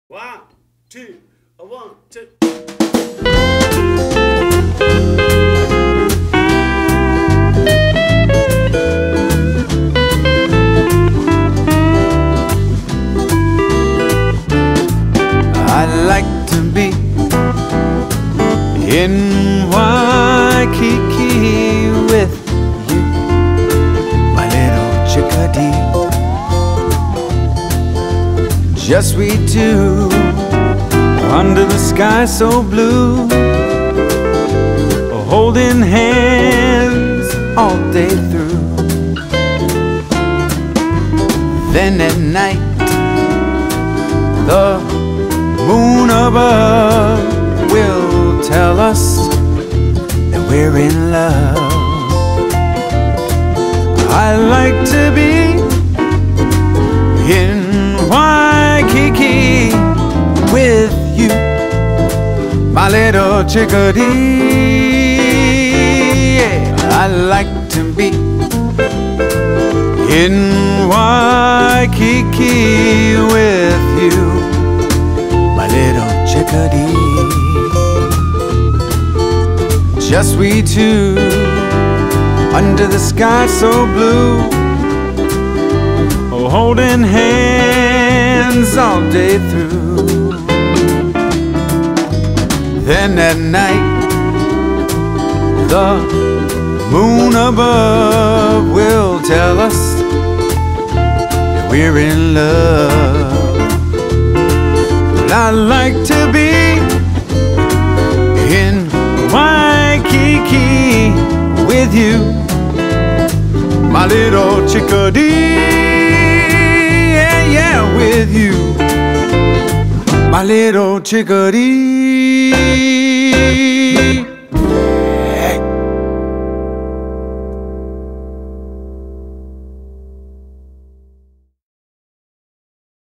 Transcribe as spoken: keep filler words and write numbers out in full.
One, two, a one, two. I'd like to be in Waikiki with you, my little chickadee. Just we two, under the sky so blue, holding hands all day through. Then at night, the moon above will tell us that we're in love. I like to be in Waikiki with you, my little chickadee. Yeah, I like to be in Waikiki with you, my little chickadee. Just we two, under the sky so blue, holding hands all day through. Then at night, the moon above will tell us that we're in love. But I like to be in Waikiki with you, my little chickadee. Yeah, yeah, with you, my little chickadee.